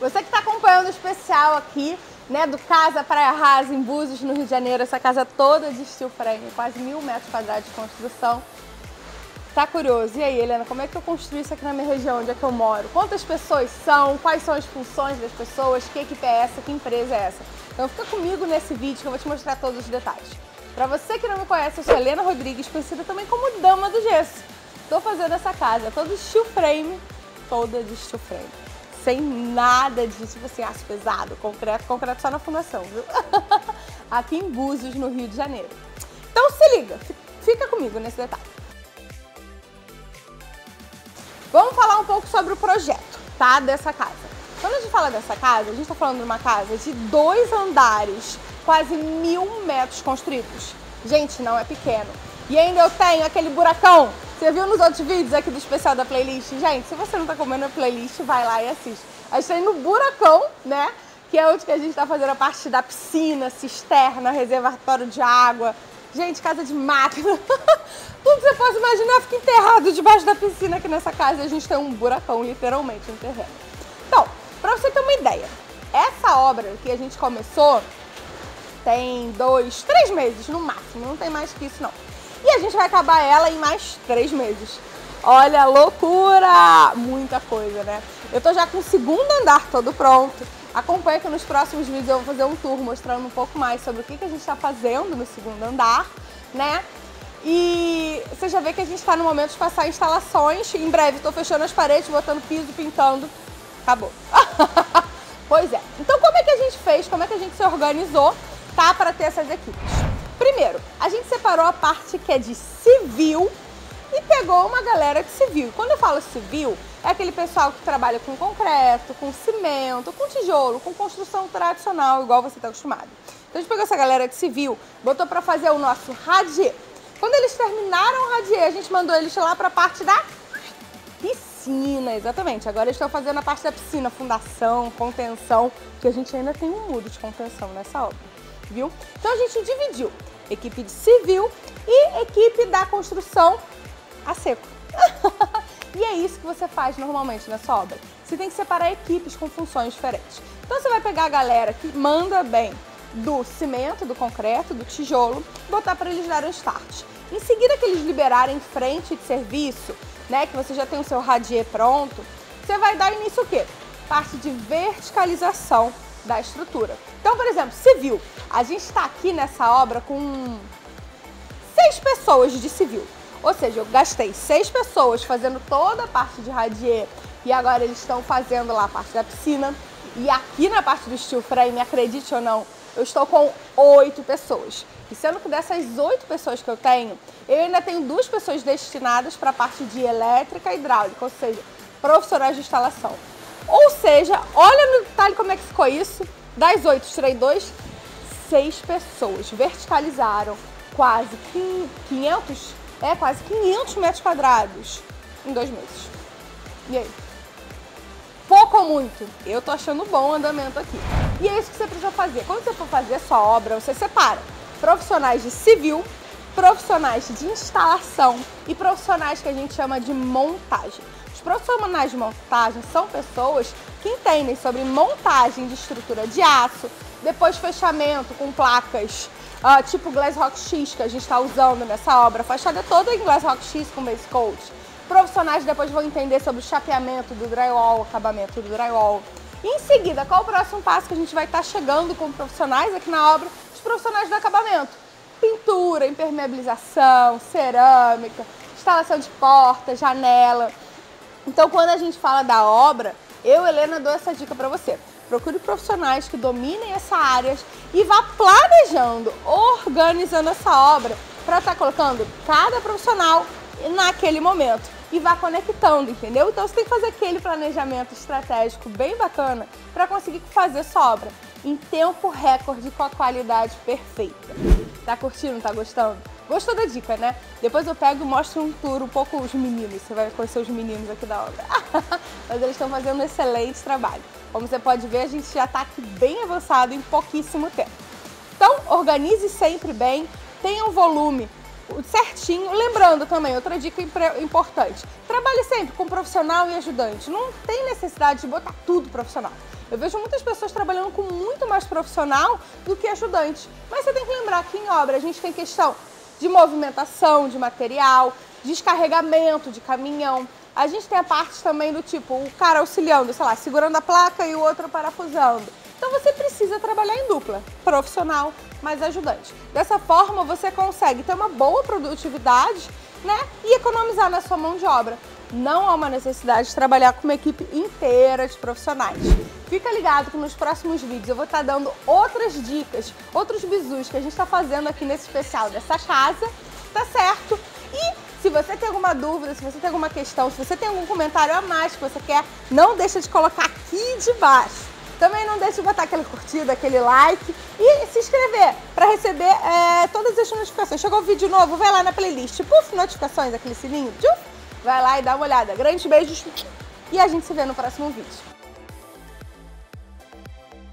Você que está acompanhando o especial aqui, né, do Casa Praia Rasa, em Búzios, no Rio de Janeiro, essa casa toda de steel frame, quase 1000 metros quadrados de construção. Tá curioso? E aí, Helena, como é que eu construí isso aqui na minha região, onde é que eu moro? Quantas pessoas são? Quais são as funções das pessoas? Que equipe é essa? Que empresa é essa? Então fica comigo nesse vídeo que eu vou te mostrar todos os detalhes. Para você que não me conhece, eu sou Helena Rodrigues, conhecida também como Dama do Gesso. Estou fazendo essa casa toda steel frame, toda de steel frame. Sem nada de, tipo assim, aço pesado, concreto só na fundação, viu? Aqui em Búzios, no Rio de Janeiro. Então se liga, fica comigo nesse detalhe. Vamos falar um pouco sobre o projeto, tá, dessa casa. Quando a gente fala dessa casa, a gente está falando de uma casa de 2 andares, quase 1000 metros construídos. Gente, não é pequeno. E ainda eu tenho aquele buracão. Você viu nos outros vídeos aqui do especial da playlist? Gente, se você não tá comendo a playlist, vai lá e assiste. A gente tá indo no buracão, né? Que é onde que a gente tá fazendo a parte da piscina, cisterna, reservatório de água. Gente, casa de máquina. Tudo que você possa imaginar fica enterrado debaixo da piscina aqui nessa casa. E a gente tem um buracão, literalmente, no terreno. Então, pra você ter uma ideia, essa obra que a gente começou tem 2, 3 meses no máximo, não tem mais que isso não. E a gente vai acabar ela em mais 3 meses. Olha, loucura! Muita coisa, né? Eu tô já com o segundo andar todo pronto. Acompanha que nos próximos vídeos eu vou fazer um tour mostrando um pouco mais sobre o que a gente tá fazendo no segundo andar, né? E você já vê que a gente tá no momento de passar instalações. Em breve tô fechando as paredes, botando piso, pintando. Acabou. Pois é. Então como é que a gente fez? Como é que a gente se organizou, tá? Para ter essas equipes. Primeiro, a gente separou a parte que é de civil e pegou uma galera de civil. Quando eu falo civil, é aquele pessoal que trabalha com concreto, com cimento, com tijolo, com construção tradicional, igual você está acostumado. Então a gente pegou essa galera de civil, botou para fazer o nosso radier. Quando eles terminaram o radier, a gente mandou eles lá para a parte da piscina, exatamente. Agora eles estão fazendo a parte da piscina, fundação, contenção, que a gente ainda tem um muro de contenção nessa obra, viu? Então a gente dividiu equipe de civil e equipe da construção a seco. E é isso que você faz normalmente nessa obra. Você tem que separar equipes com funções diferentes. Então você vai pegar a galera que manda bem do cimento, do concreto, do tijolo, botar para eles darem start. Em seguida que eles liberarem frente de serviço, né, que você já tem o seu radier pronto, você vai dar início o quê? Parte de verticalização da estrutura. Então, por exemplo, civil. A gente está aqui nessa obra com 6 pessoas de civil. Ou seja, eu gastei 6 pessoas fazendo toda a parte de radier e agora eles estão fazendo lá a parte da piscina. E aqui na parte do steel frame, acredite ou não, eu estou com 8 pessoas. E sendo que dessas 8 pessoas que eu tenho, eu ainda tenho 2 pessoas destinadas para a parte de elétrica e hidráulica, ou seja, profissionais de instalação. Ou seja, olha no detalhe como é que ficou isso. Das 8, tirei 2, 6 pessoas verticalizaram quase 500 metros quadrados em 2 meses. E aí? Pouco ou muito? Eu tô achando bom o andamento aqui. E é isso que você precisa fazer. Quando você for fazer a sua obra, você separa profissionais de civil, profissionais de instalação e profissionais que a gente chama de montagem. Os profissionais de montagem são pessoas que entendem sobre montagem de estrutura de aço, depois fechamento com placas tipo Glass Rock X que a gente está usando nessa obra, a fachada toda em Glass Rock X com base coat. Profissionais depois vão entender sobre o chapeamento do drywall, o acabamento do drywall. E em seguida, qual o próximo passo que a gente vai estar chegando com profissionais aqui na obra? Os profissionais do acabamento. Pintura, impermeabilização, cerâmica, instalação de porta, janela. Então, quando a gente fala da obra, eu, Helena, dou essa dica para você. Procure profissionais que dominem essa área e vá planejando, organizando essa obra para estar colocando cada profissional naquele momento e vá conectando, entendeu? Então você tem que fazer aquele planejamento estratégico bem bacana para conseguir fazer sua obra em tempo recorde com a qualidade perfeita. Tá curtindo? Tá gostando? Gostou da dica, né? Depois eu pego e mostro um tour um pouco os meninos. Você vai conhecer os meninos aqui da obra. Mas eles estão fazendo um excelente trabalho. Como você pode ver, a gente já está aqui bem avançado em pouquíssimo tempo. Então, organize sempre bem, tenha um volume certinho. Lembrando também, outra dica importante, trabalhe sempre com profissional e ajudante. Não tem necessidade de botar tudo profissional. Eu vejo muitas pessoas trabalhando com muito mais profissional do que ajudante. Mas você tem que lembrar que em obra a gente tem questão de movimentação de material, descarregamento de caminhão. A gente tem a parte também do tipo, o cara auxiliando, sei lá, segurando a placa e o outro parafusando. Então você precisa trabalhar em dupla, profissional mais ajudante. Dessa forma você consegue ter uma boa produtividade, né, e economizar na sua mão de obra. Não há uma necessidade de trabalhar com uma equipe inteira de profissionais. Fica ligado que nos próximos vídeos eu vou estar dando outras dicas, outros bizus que a gente está fazendo aqui nesse especial dessa casa, tá certo? E se você tem alguma dúvida, se você tem alguma questão, se você tem algum comentário a mais que você quer, não deixa de colocar aqui de baixo. Também não deixe de botar aquele curtida, aquele like e se inscrever para receber todas as notificações. Chegou um vídeo novo, vai lá na playlist, puf, notificações, aquele sininho, tchuf, vai lá e dá uma olhada. Grandes beijos e a gente se vê no próximo vídeo.